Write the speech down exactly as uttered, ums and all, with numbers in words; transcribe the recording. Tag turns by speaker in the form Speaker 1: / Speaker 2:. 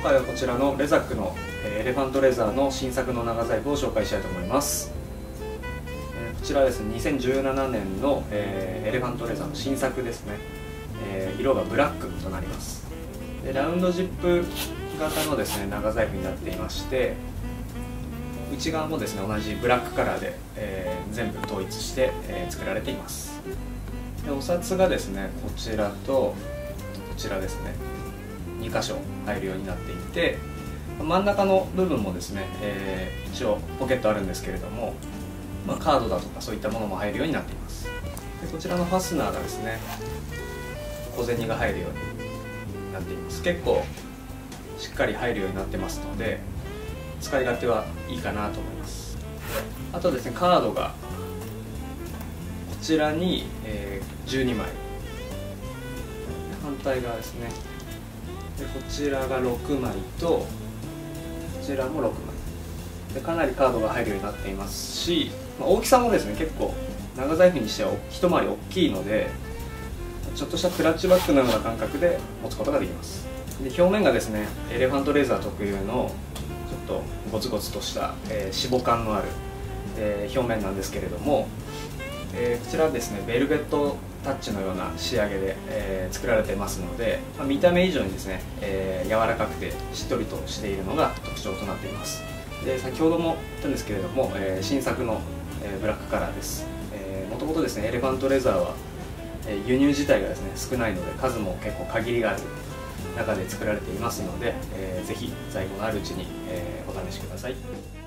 Speaker 1: 回はこちらのレザックのエレファントレザーの新作の長財布を紹介したいと思います。こちらはですね、にせんじゅうななねんのエレファントレザーの新作ですね。色がブラックとなります。でラウンドジップ型のですね長財布になっていまして、内側もですね同じブラックカラーで、えー、全部統一して、えー、作られています。でお札がですねこちらとこちらですねに箇所入るようになっていて、真ん中の部分もですね、えー、一応ポケットあるんですけれども、まあ、カードだとかそういったものも入るようになっています。でこちらのファスナーがですね小銭が入るようになっています。結構しっかり入るようになってますので、使い勝手はいいかなと思います。あとですねカードがこちらに、えー、じゅうにまい、反対側ですね。でこちらがろくまいとこちらもろくまいで、かなりカードが入るようになっていますし、まあ、大きさもですね結構長財布にしては一回り大きいので、ちょっとしたクラッチバッグのような感覚で持つことができます。で表面がですねエレファントレザー特有のちょっとゴツゴツとした、えー、脂肪感のある、えー、表面なんですけれども、えー、こちらはですねベルベットタッチのような仕上げで、えー、作られていますので、まあ、見た目以上にですね、えー、柔らかくてしっとりとしているのが特徴となっています。で先ほども言ったんですけれども、えー、新作の、えー、ブラックカラーです。もともとですねエレファントレザーは、えー、輸入自体がですね少ないので数も結構限りがある中で作られていますので、えー、ぜひ在庫のあるうちに、えー、お試しください。